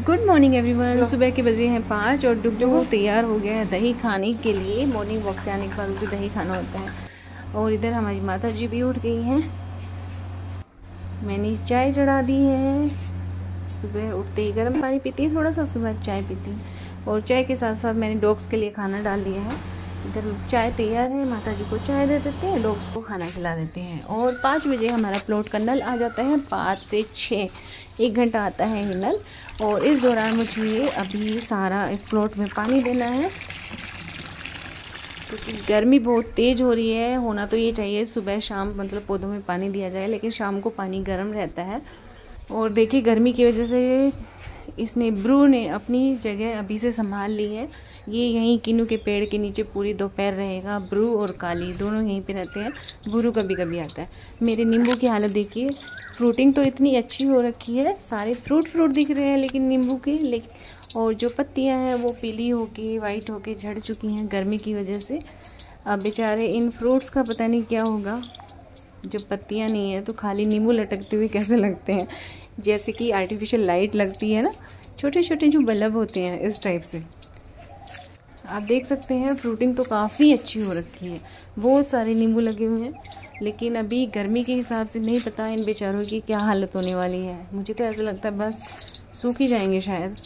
Good morning everyone. सुबह के बजे हैं 5 और डुगडुगो तैयार हो गया है दही खाने के लिए। मॉर्निंग वॉक से आने के बाद उसे दही खाना होता है। और इधर हमारी माता जी भी उठ गई हैं। मैंने चाय चढ़ा दी है। सुबह उठते ही गर्म पानी पीती है थोड़ा सा, उसके बाद चाय पीती है। और चाय के साथ साथ मैंने डॉग्स के लिए खाना डाल दिया है। इधर चाय तैयार है, माता जी को चाय दे देते हैं, डॉग्स को खाना खिला देते हैं। और 5 बजे हमारा प्लॉट का नल आ जाता है। 5 से 6 1 घंटा आता है ये नल। और इस दौरान मुझे अभी सारा इस प्लॉट में पानी देना है, क्योंकि गर्मी बहुत तेज़ हो रही है। होना तो ये चाहिए सुबह शाम मतलब पौधों में पानी दिया जाए, लेकिन शाम को पानी गर्म रहता है। और देखिए गर्मी की वजह से इसने ब्रू ने अपनी जगह अभी से संभाल ली है। ये यहीं किन्नू के पेड़ के नीचे पूरी दोपहर रहेगा। ब्रू और काली दोनों यहीं पे रहते हैं। बुरू कभी कभी आता है। मेरे नींबू की हालत देखिए, फ्रूटिंग तो इतनी अच्छी हो रखी है, सारे फ्रूट दिख रहे हैं लेकिन नींबू के और जो पत्तियां हैं वो पीली होके वाइट होके झड़ चुकी हैं गर्मी की वजह से। अब बेचारे इन फ्रूट्स का पता नहीं क्या होगा। जब पत्तियां नहीं है तो खाली नींबू लटकते हुए कैसे लगते हैं, जैसे कि आर्टिफिशियल लाइट लगती है ना, छोटे छोटे जो बल्ब होते हैं इस टाइप से। आप देख सकते हैं फ्रूटिंग तो काफ़ी अच्छी हो रखी है, बहुत सारे नींबू लगे हुए हैं। लेकिन अभी गर्मी के हिसाब से नहीं पता इन बेचारों की क्या हालत होने वाली है। मुझे तो ऐसा लगता है बस सूख ही जाएंगे शायद।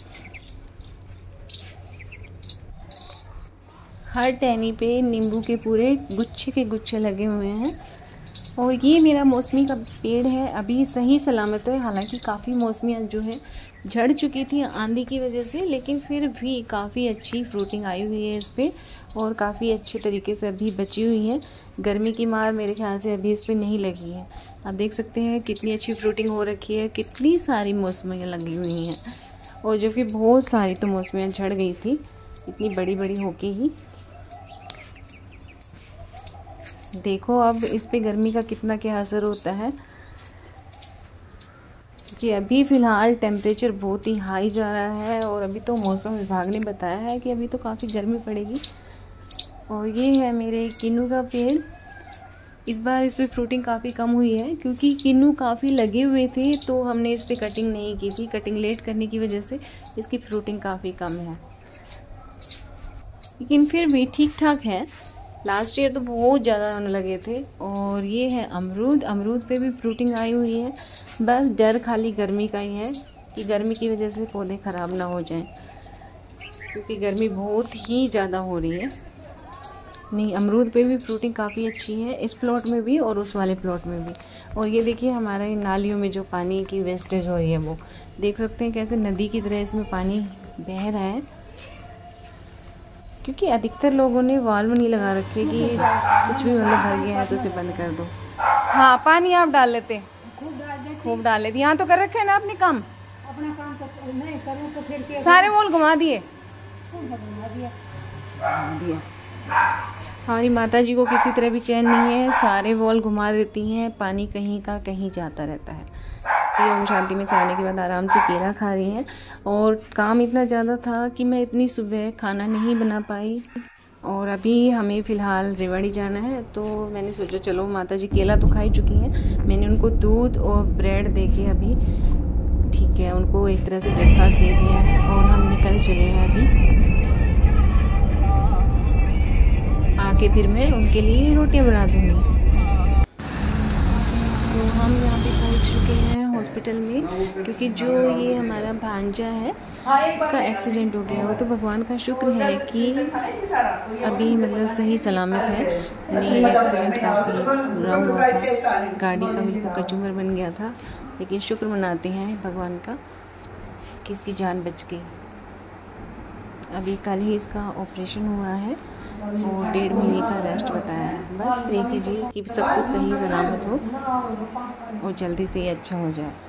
हर टहनी पे नींबू के पूरे गुच्छे के गुच्छे लगे हुए हैं। और ये मेरा मौसमी का पेड़ है, अभी सही सलामत है। हालांकि काफ़ी मौसमियाँ जो है झड़ चुकी थी आंधी की वजह से, लेकिन फिर भी काफ़ी अच्छी फ्रूटिंग आई हुई है इस पर और काफ़ी अच्छे तरीके से अभी बची हुई है। गर्मी की मार मेरे ख्याल से अभी इस पर नहीं लगी है। आप देख सकते हैं कितनी अच्छी फ्रूटिंग हो रखी है, कितनी सारी मौसमियाँ लगी हुई हैं। और जबकि बहुत सारी तो मौसमियाँ झड़ गई थी इतनी बड़ी बड़ी होके ही। देखो अब इस पे गर्मी का कितना क्या असर होता है, क्योंकि अभी फ़िलहाल टेम्परेचर बहुत ही हाई जा रहा है। और अभी तो मौसम विभाग ने बताया है कि अभी तो काफ़ी गर्मी पड़ेगी। और ये है मेरे किन्नू का पेड़। इस बार इस पर फ्रूटिंग काफ़ी कम हुई है, क्योंकि किन्नू काफ़ी लगे हुए थे तो हमने इस पर कटिंग नहीं की थी। कटिंग लेट करने की वजह से इसकी फ्रूटिंग काफ़ी कम है, लेकिन फिर भी ठीक ठाक है। लास्ट ईयर तो बहुत ज़्यादा होने लगे थे। और ये है अमरूद। अमरूद पे भी फ्रूटिंग आई हुई है। बस डर खाली गर्मी का ही है कि गर्मी की वजह से पौधे ख़राब ना हो जाएं, क्योंकि गर्मी बहुत ही ज़्यादा हो रही है। नहीं, अमरूद पे भी फ्रूटिंग काफ़ी अच्छी है, इस प्लॉट में भी और उस वाले प्लॉट में भी। और ये देखिए हमारे नालियों में जो पानी की वेस्टेज हो रही है, वो देख सकते हैं कैसे नदी की तरह इसमें पानी बह रहा है। क्योंकि अधिकतर लोगों ने वाल्व नहीं लगा रखे कि कुछ भी मतलब भर गया है तो उसे बंद कर दो। हाँ, पानी आप डाल लेते, खूब डाल लेते। यहाँ तो कर रखे है ना अपने काम, अपना काम तो नहीं करूँ तो फिर सारे वॉल घुमा दिए। हमारी माता जी को किसी तरह भी चैन नहीं है, सारे वॉल घुमा देती हैं। पानी कहीं का कहीं जाता रहता है। ये ओम शांति में से आने के बाद आराम से केला खा रही हैं। और काम इतना ज़्यादा था कि मैं इतनी सुबह खाना नहीं बना पाई। और अभी हमें फ़िलहाल रेवाड़ी जाना है, तो मैंने सोचा चलो माता जी केला तो खा ही चुकी हैं, मैंने उनको दूध और ब्रेड दे के अभी ठीक है उनको एक तरह से ब्रेकफास्ट दे दिया है। और हम निकल चले हैं अभी। आके फिर मैं उनके लिए रोटियां बना दूँगी। तो हम यहाँ पे पहुँच चुके हैं हॉस्पिटल में, क्योंकि जो ये हमारा भांजा है इसका एक्सीडेंट हो गया। वो तो भगवान का शुक्र है कि अभी मतलब सही सलामत है। नहीं, एक्सीडेंट काफ़ी बुरा हुआ था, गाड़ी का बिल्कुल कचूमर बन गया था। लेकिन शुक्र मनाते हैं भगवान का कि इसकी जान बच गई। अभी कल ही इसका ऑपरेशन हुआ है और 1.5 महीने का रेस्ट बताया है। बस प्रे कीजिए कि सब कुछ सही सलामत हो और जल्दी से ये अच्छा हो जाए।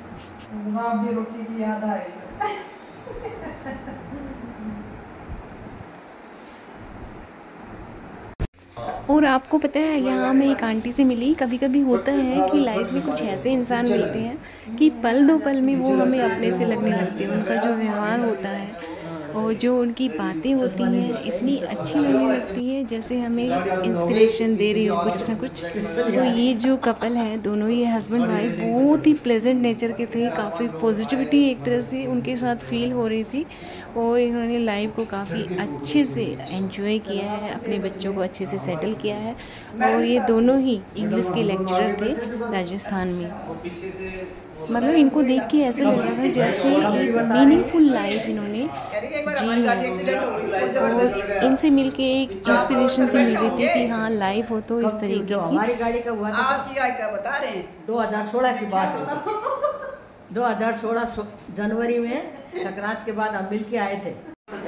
और आपको पता है, यहाँ मैं एक आंटी से मिली। कभी कभी होता है कि लाइफ में कुछ ऐसे इंसान मिलते हैं कि पल दो पल में वो हमें अपने से लगने लगते हैं। उनका जो व्यवहार होता है और जो उनकी बातें होती हैं इतनी अच्छी लगने लगती है जैसे हमें इंस्पिरेशन दे रही हो कुछ ना कुछ। तो ये जो कपल है दोनों, ये हस्बैंड वाइफ, बहुत ही प्लेजेंट नेचर के थे। काफ़ी पॉजिटिविटी एक तरह से उनके साथ फील हो रही थी और इन्होंने लाइफ को काफ़ी अच्छे से एंजॉय किया है, अपने बच्चों को अच्छे से सेटल किया है। और ये दोनों ही इंग्लिश के लेक्चरर थे राजस्थान में। मतलब इनको देख के ऐसा लग रहा था जैसे एक मीनिंगफुल लाइफ इन्होंने जी है। और इनसे मिलके एक इंस्पिरेशन से मिल रही थी कि हाँ लाइफ हो तो इस तरीके की। हमारी गाड़ी का हुआ था, आपकी गाड़ी का बता रहे हैं 2016 की बात है। 2016 जनवरी में संक्रांत के बाद हम मिल के आए थे।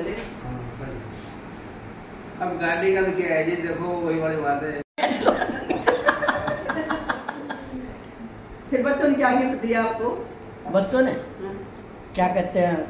अब गाड़ी का क्या है जी, देखो वही बड़ी बात है। फिर बच्चों ने क्या गिफ्ट दिया आपको? बच्चों ने क्या कहते हैं,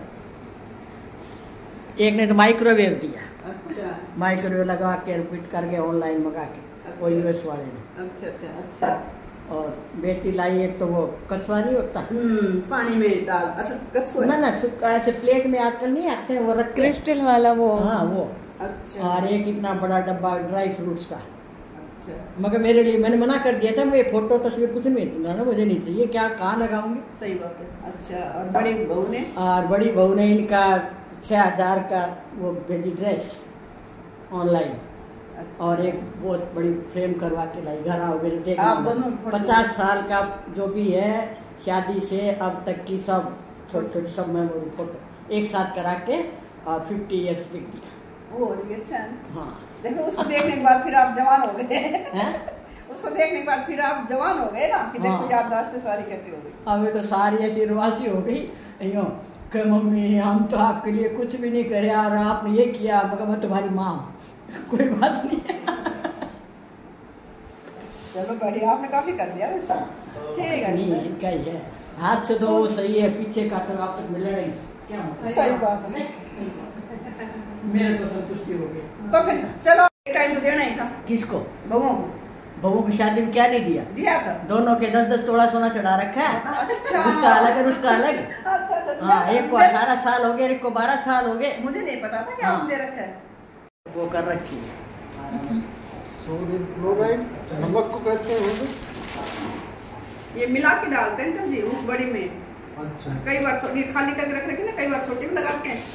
एक ने तो माइक्रोवेव दिया। अच्छा माइक्रोवेव लगा के रिपीट करके ऑनलाइन मंगा के, वो यूएस वाले ने। अच्छा अच्छा अच्छा। और बेटी लाई एक तो वो कछुआ नहीं होता, पानी में डाल, अच्छा कछुआ ना ऐसे प्लेट में आजकल नहीं आते हैं वो रख के, क्रिस्टल वाला वो। हाँ वो। अच्छा। और एक इतना बड़ा डब्बा ड्राई फ्रूट्स का। अच्छा। मगर मेरे लिए मैंने मना कर दिया था, मैं फोटो तस्वीर कुछ नहीं इतना ना मुझे नहीं चाहिए, क्या कहाँ लगाऊंगी। सही बात है। अच्छा। और बड़ी बहू ने? और बड़ी बहू ने इनका 6000 का वो भेजी ड्रेस ऑनलाइन। अच्छा। और एक बहुत बड़ी फ्रेम करवा के लाई, घर आओगे तो देखना। आप दोनों 50 साल का जो भी है शादी से अब तक की सब छोटी छोटी सब मेमोरी फोटो एक साथ करा के और 50 ईयर्स लिख दिया। वो अच्छा है। हाँ देखो उसको देखने के बाद फिर आप जवान हो गए हैं? उसको देखने के बाद फिर आप जवान हो गए ना कि देखो हाँ। याददाश्तें सारी इकट्ठी हो गई। अब तो सारी ऐसी रिवासी हो गई यूँ कि मम्मी हम तो आपके लिए कुछ भी नहीं करे और आपने ये किया, मगर मैं तुम्हारी माँ कोई बात नहीं। चलो बढ़िया, आपने काफी कर दिया वैसा। ठीक है। नहीं इनका ही है, हाथ से तो वो सही है, पीछे का तो आपस में लड़ाई क्या मतलब? सही बात है। मेरे को संतुष्टि हो गई। तो फिर चलो टाइम तो देना ही था। किसको? बहुओं को बहू की शादी में क्या नहीं दिया? दिया था। दोनों के 10-10 तोड़ा सोना चढ़ा रखा है। अच्छा। उसका अलग है, उसका अलग। अच्छा। हाँ, एक को 18 साल हो गए, एक को 12 साल हो गए। मुझे नहीं पता था कि हाँ। आपने दे रखा है। वो कर रखी है। सोडियम क्लोराइड नमक को कहते हैं। ये मिला के डालते हैं जी उस बड़ी में। अच्छा। कई बार ये खाली करके रख रखे ना, कई बार छोटे में लगाते हैं।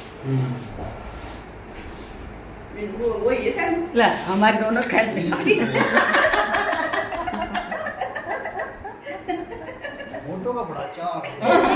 वो ये शायद ला हमारे दोनों खेलते फोटो का बड़ा चार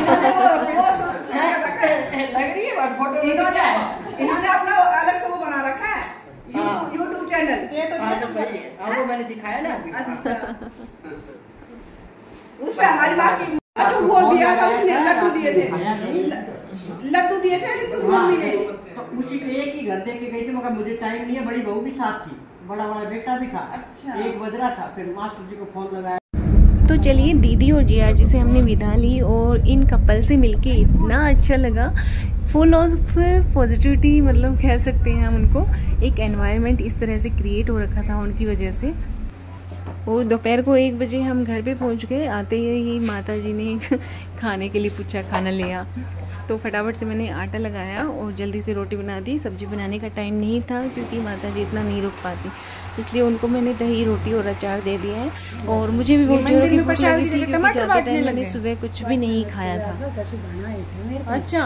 लग रही है बात फोटो। इन्होंने अपना अलग से वो बना रखा है यूट्यूब चैनल। ये तो सही है, आपको मैंने दिखाया ना अभी। अच्छा। उसमें हमारी बात की। अच्छा वो दिया था उसने, लड्डू दिए थे। लड्डू दिए थे तुम मम्मी ने। तो उसी को एक ही घर दे के गई थी, मगर मुझे टाइम नहीं है, बड़ी बहू भी साथ थी, बड़ा बड़ा बेटा भी था। अच्छा। एक बदरा था, फिर मास्टर जी को फोन लगाया। तो चलिए दीदी और जिया जी से हमने विदा ली और इन कपल से मिलके इतना अच्छा लगा। फुल ऑफ पॉजिटिविटी मतलब कह सकते हैं हम उनको। एक एनवायरनमेंट इस तरह से क्रिएट हो रखा था उनकी वजह से। और दोपहर को 1 बजे हम घर पे पहुंच गए। आते ही माता जी ने खाने के लिए पूछा, खाना लिया, तो फटाफट से मैंने आटा लगाया और जल्दी से रोटी बना दी। सब्जी बनाने का टाइम नहीं था क्योंकि माता जी इतना नहीं रुक पाती, इसलिए उनको मैंने दही रोटी और अचार दे दिया है। और मुझे भी बहुत जोरों की भूख लगी थी क्योंकि ज़्यादा टाइम मैंने सुबह कुछ भी नहीं खाया था। अच्छा,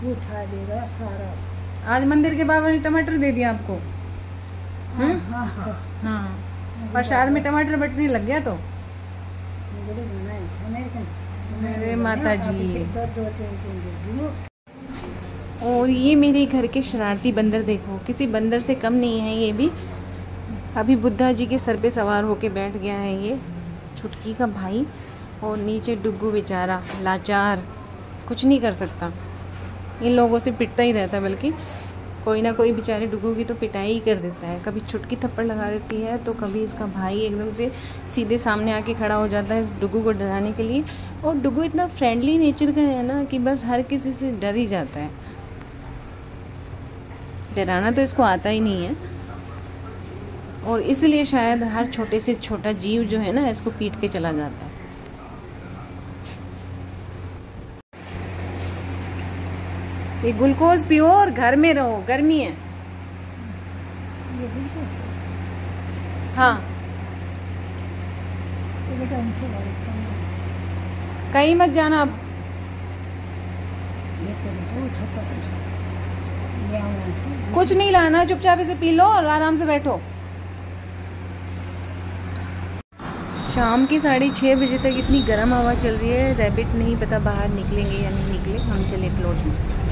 आज मंदिर के बाबा ने टमाटर दे दिया आपको? हाँ, प्रसाद में टमाटर बटने लग गया तो मेरे माता जी। और ये मेरे घर के शरारती बंदर देखो, किसी बंदर से कम नहीं है ये भी। अभी बुद्धा जी के सर पे सवार होके बैठ गया है ये छुटकी का भाई। और नीचे डुग्गू बेचारा लाचार, कुछ नहीं कर सकता, इन लोगों से पिटता ही रहता, बल्कि कोई ना कोई बेचारे डुग्गू की तो पिटाई ही कर देता है। कभी छुटकी थप्पड़ लगा देती है तो कभी इसका भाई एकदम से सीधे सामने आके खड़ा हो जाता है इस डुग्गू को डराने के लिए। और डुग्गू इतना फ्रेंडली नेचर का है ना कि बस हर किसी से डर ही जाता है। डराना तो इसको आता ही नहीं है और इसलिए शायद हर छोटे से छोटा जीव जो है ना इसको पीट के चला जाता है। ये ग्लूकोज पियो और घर में रहो, गर्मी है। हाँ कहीं मत जाना अब। कुछ नहीं लाना, चुपचाप इसे पी लो और आराम से बैठो। शाम के 6:30 बजे तक इतनी गर्म हवा चल रही है, रैबिट नहीं पता बाहर निकलेंगे या नहीं निकले। हम चले प्लॉट में।